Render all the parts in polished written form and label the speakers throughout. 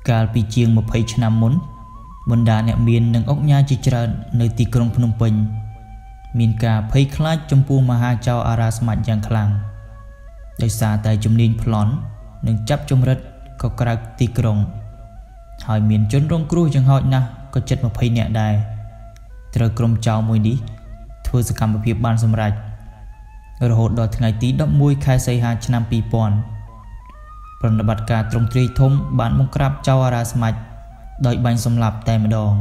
Speaker 1: កាលពីជាង20ឆ្នាំមុនបណ្ដាអ្នកមាននិងអុកញ៉ាជាច្រើននៅទីក្រុងភ្នំពេញមានការភ័យខ្លាចចំពោះមហាចៅអារាស្មាច់យ៉ាងខ្លាំងដោយសារតែជំនាញប្លន់និងចាប់ចម្រិតក៏ក្រៅទីក្រុងហើយមានជនរងគ្រោះយ៉ាងហោចណាស់ក៏ជិត20នាក់ដែរត្រូវក្រុមចៅមួយនេះធ្វើសកម្មភាពបានសម្រេចរហូតដល់ថ្ងៃទី11ខែសីហាឆ្នាំ2000ប្រតិបត្តិការទ្រង់ទ្រាយធំបានបង្ក្រាបចៅអារាស្មាច់ដោយបាញ់សម្លាប់តែម្ដង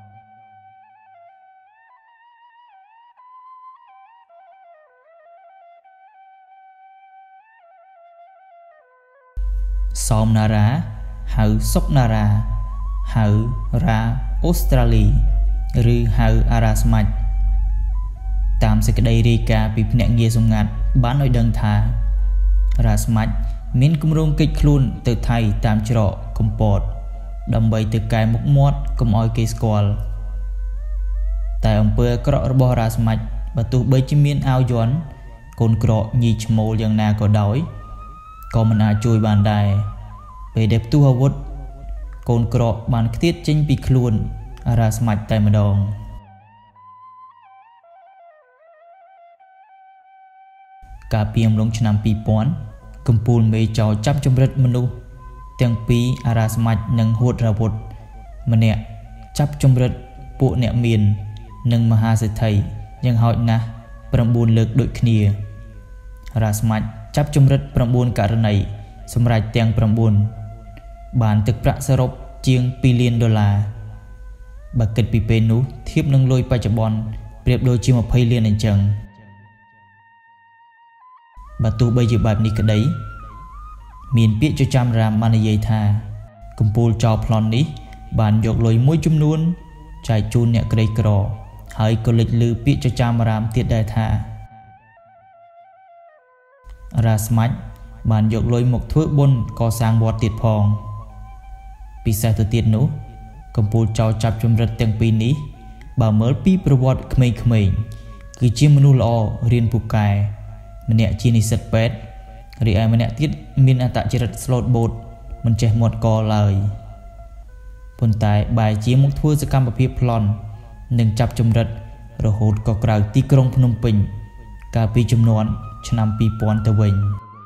Speaker 1: សោមណារ៉ាហៅសុកណារ៉ាហៅរ៉ាអូស្ត្រាលីឬហៅអារាស្មាច់តាមសេចក្តីរាយការណ៍ពីភ្នាក់ងារសម្ងាត់បានឲ្យដឹងថារ៉ាស្មាច់មានគម្រោងគេចខ្លួនទៅថៃតាមច្រកកំពតដើម្បីទៅកែមុខមាត់កុំឲ្យគេស្គាល់តែអំពើអាក្រក់របស់រ៉ាស្មាច់បើទោះបីជាមានអាវយ័ន្តកូនក្រកញីឈ្មោលយ៉ាងណាក៏ដោយក៏មិនអាចជួយបានដែរពេលដែលផ្ទុះអាវុធកូនក្រកបានខ្ទាតចេញពីខ្លួនអារាស្មាច់តែម្ដងកាលពីអំឡុងឆ្នាំ2000កំពូលមេចោរចាប់ចម្រិតមនុស្សទាំងពីរអារាស្មាច់និងហួតរាវុធម្នាក់ចាប់ចម្រិតពួកអ្នកមាននិងមហាសេដ្ឋីយ៉ាងហោចណាស់9លើកដូចគ្នាអារាស្មាច់ចាប់ចម្រិត9ករណីសម្រាប់ទាំង9បានទឹកប្រាក់សរុបជាង$2 លានបើគិតពីពេលនោះធៀបនឹងលុយបច្ចុប្បន្នប្រៀបដូចជា20 លានអញ្ចឹងបើទោះបីជាបែបនេះក្តីមានពាក្យចចាមរាមបាននិយាយថាកំពូលចោរប្លន់នេះបានយកលុយមួយចំនួនចែកជូនអ្នកក្រីក្រហើយក៏លេចឮពាក្យចចាមរាមទៀតដែរថាអារាស្មាច់បានយកលុយមកធ្វើបុណ្យកសាងវត្តទៀតផងពិសេសទៅទៀតនោះកំពូលចោរចាប់ចម្រិតទាំងពីរនេះបើមើលពីប្រវត្តិក្មេងៗគឺជាមនុស្សល្អរៀនពូកែម្នាក់ជានិស្សិតពេទ្យរីឯម្នាក់ទៀតមានអត្តចរិតស្លូតបូតមិនចេះមាត់កឡើយប៉ុន្តែបែរជាមកធ្វើសកម្មភាពប្លន់និងចាប់ចម្រិតរហូតក៏ក្រៅទីក្រុងភ្នំពេញកាលពីចំនួនឆ្នាំ2000ទៅវិញ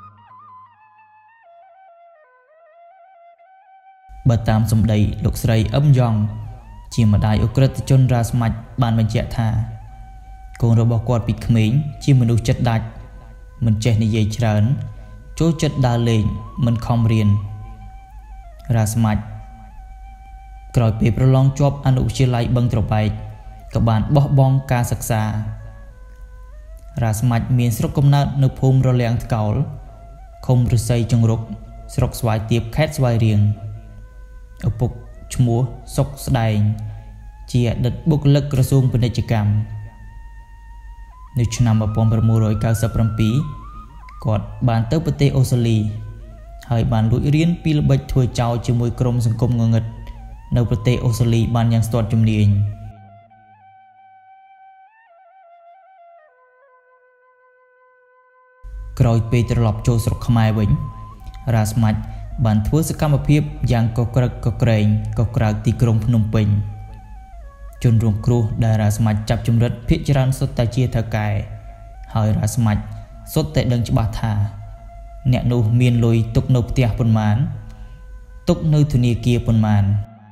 Speaker 1: បើតាមសម្ដីលោកស្រីអឹមយ៉ងជាម្ដាយអ ுக ្រិតជនរ៉ាស្មាច់បានបញ្ជាក់ថាកូនរបស់គាត់ពីក្មេងជាមនុស្សចិត្តដាច់មិនចេះនិយាយច្រើនចូលចិត្តដើរលេងមិនខំរៀនរ៉ាស្មាច់ក្រោយពេលប្រឡងជាប់អនុវិទ្យាល័យបឹងត្របែកក៏បានបោះបង់ការសិក្សារ៉ាស្មាច់មានស្រុកកំណើតនៅភូមិរលាំងថ្កោលឃុំឫស្សីចង្រុកស្រុកស្វាយទៀបខេត្តស្វាយរៀងឪពុកឈ្មោះសុកស្ដែងជាអតីតបុគ្គលិកក្រសួងពាណិជ្ជកម្មនៅឆ្នាំ1997គាត់បានទៅប្រទេសអូស្ត្រាលីហើយបានលួចរៀនពីល្បិចធ្វើចោរជាមួយក្រុមសង្គមងងឹតនៅប្រទេសអូស្ត្រាលីបានយ៉ាងស្ទាត់ជំនាញក្រោយពេលត្រឡប់ចូលស្រុកខ្មែរវិញរ៉ាស្មាច់បានធ្វើសកម្មភាពយ៉ាងកក្រឹកកក្រែងក៏ក្រៅទីក្រុងភ្នំពេញជនរងគ្រោះដែលរ៉ាស្មាច់ចាប់ចម្រិតភាគច្រើនសុទ្ធតែជាថៅកែហើយរ៉ាស្មាច់សុទ្ធតែដឹងច្បាស់ថាអ្នកនោះមានលុយទុកនៅផ្ទះប៉ុន្មានទុកនៅធនាគារប៉ុន្មាន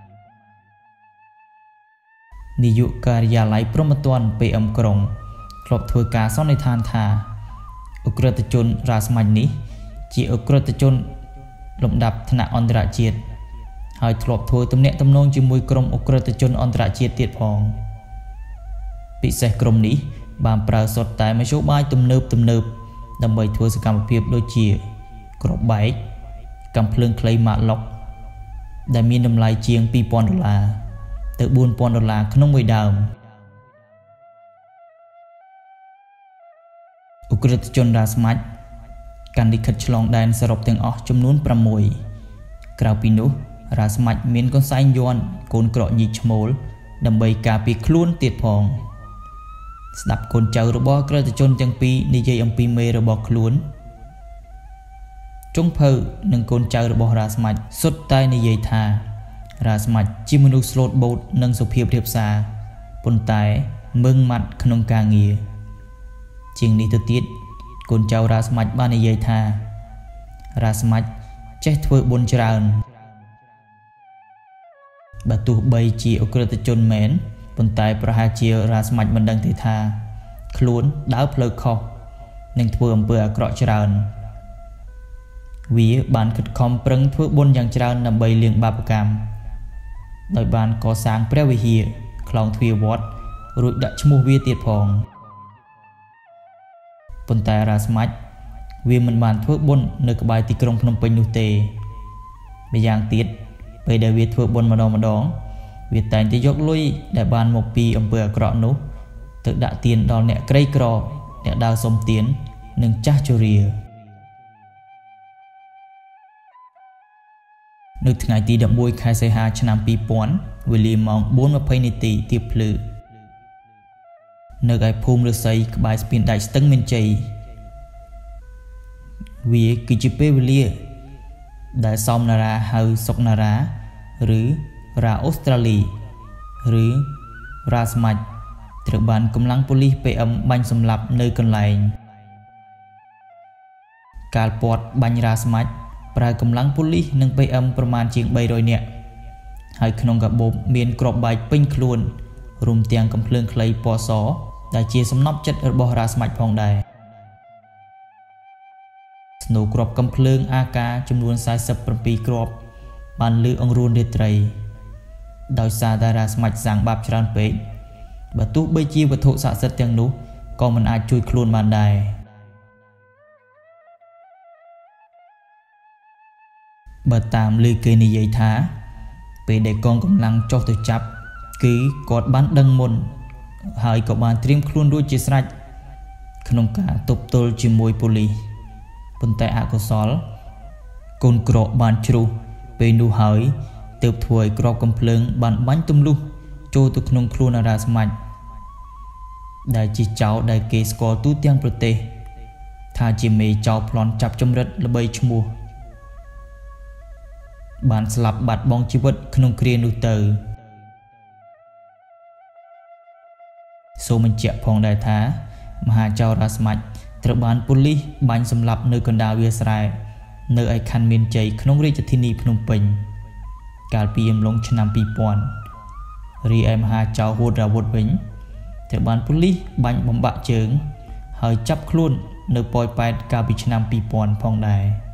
Speaker 1: នាយកការិយាល័យព្រហ្មទណ្ឌ PM ក្រុងធ្លាប់ធ្វើការសន្និដ្ឋានថាអ ுக ្រិតជនរ៉ាស្មាច់នេះជាអ ுக ្រិតជនលំដាប់ថ្នាក់អន្តរជាតិហើយធ្លាប់ធ្វើទំនាក់ទំនងជាមួយក្រុមអ ுக ្រិតជនអន្តរជាតិទៀតផងពិសេសក្រុមនេះបានប្រើសុទ្ធតែមធ្យោបាយទំនើបដើម្បីធ្វើសកម្មភាពដូចជាគ្រាប់បែកកាំភ្លើងខ្លីម៉ាកឡុកដែលមានតម្លៃជាង$2,000ទៅ$4,000ក្នុងមួយដើមអ ுக ្រិតជនរ៉ាស្មាច់កាន់លិខិតឆ្លងដែនសរុបទាំងអស់ចំនួន6ក្រៅពីនោះរ៉ាស្មាច់មានកន្សែងយ័ន្តកូនក្រកញីឈ្មោលដើម្បីការពារខ្លួនទៀតផងស្ដាប់កូនចៅរបស់ក្រិតជនទាំងពីរនិយាយអំពីមេរបស់ខ្លួនចុងភៅនិងកូនចៅរបស់រ៉ាស្មាច់សុទ្ធតែនិយាយថារាស្មាច់ជាមនុស្សស្លូតបូតនិងសុភាពរាបសារប៉ុន្តែមឹងម៉ាត់ក្នុងការងារជាងនេះទៅទៀតកូនចៅរាស្មាច់បាននិយាយថារាស្មាច់ចេះធ្វើបុណ្យច្រើនបើទោះបីជាអក្រិតជនមែនប៉ុន្តែប្រហែលជារាស្មាច់មិនដឹងទេថាខ្លួនដើរផ្លូវខុសនិងធ្វើអំពើអាក្រក់ច្រើនវាបានខិតខំប្រឹងធ្វើបុណ្យយ៉ាងច្រើនដើម្បីលាងបាបកម្មដោយបានកសាងព្រះវិហារខ្លងទ្វារវត្តរួចដាក់ឈ្មោះវាទៀតផងប៉ុន្តែរាស្មាច់វាមិនបានធ្វើបុណ្យនៅក្បែរទីក្រុងភ្នំពេញនោះទេម្យ៉ាងទៀតពេលដែលវាធ្វើបុណ្យម្ដងវាតែងតែយកលុយដែលបានមកពីអំពើអាក្រក់នោះទៅដាក់ទានដល់អ្នកក្រីក្រអ្នកដើរសុំទាននិងចាស់ជរានៅថ្ងៃទី11ខែសីហាឆ្នាំ2000វេលាម៉ោង 4:20 នាទីទៀបភ្លឺនៅឯភូមិឫស្សីក្បែរស្ពានដែកស្ទឹងមានជ័យវាគឺជាពេលវេលាដែលសមនារាហៅសុកនារាឬរ៉ាអូស្ត្រាលីឬរ៉ាស្មាច់ត្រូវបានកម្លាំងប៉ូលីស PM បាញ់សម្លាប់នៅកន្លែងកាលព័ទ្ធបាញ់រ៉ាស្មាច់ប្រើកម្លាំងប៉ូលីសនិង PM ប្រមាណជាង300នាក់ហើយក្នុងកាបូបមានគ្រាប់បែកពេញខ្លួនរួមទាំងកំភ្លើងខ្លីពណ៌សដែលជាសំណប់ចិត្តរបស់រ៉ាស្មាច់ផងដែរស្នូគ្រាប់កំភ្លើង AK ចំនួន47គ្រាប់បានលឺអង្រួនរាត្រីដោយសារតែរ៉ាស្មាច់សាងបាបច្រើនពេកបើទោះបីជាវត្ថុស័ក្តិសិទ្ធិទាំងនោះក៏មិនអាចជួយខ្លួនបានដែរបើតាមឮគេនិយាយថាពេលដែលកងកម្លាំងចុះទៅចាប់គឺគាត់បានដឹងមុនហើយក៏បានត្រៀមខ្លួនរួចជាស្រេចក្នុងការទប់ទល់ជាមួយប៉ូលីសប៉ុន្តែអកុសលកូនក្រកបានជ្រុះពេលនោះហើយទើបធ្វើឲ្យក្របកំភ្លើងបានបាញ់ទម្លុះចូលទៅក្នុងខ្លួនអារ៉ាស្មាច់ដែលជាចៅដែលគេស្គាល់ទូទាំងប្រទេសថាជាមេចៅប្លន់ចាប់ចម្រិតល្បីឈ្មោះបានស្លាប់បាត់បង់ជីវិតក្នុងគ្រានោះទៅសូមបញ្ជាក់ផងដែរថាមហាចៅរ៉ាស្មាច់ត្រូវបានប៉ូលីសបាញ់សម្លាប់នៅកណ្ដាលវាលស្រែនៅឯខណ្ឌមានជ័យក្នុងរាជធានីភ្នំពេញកាលពីអំឡុងឆ្នាំ2000រីឯមហាចៅហួតរាវុធវិញត្រូវបានប៉ូលីសបាញ់បំបាក់ជើងហើយចាប់ខ្លួននៅប៉ោយប៉ែតកាលពីឆ្នាំ2000ផងដែរ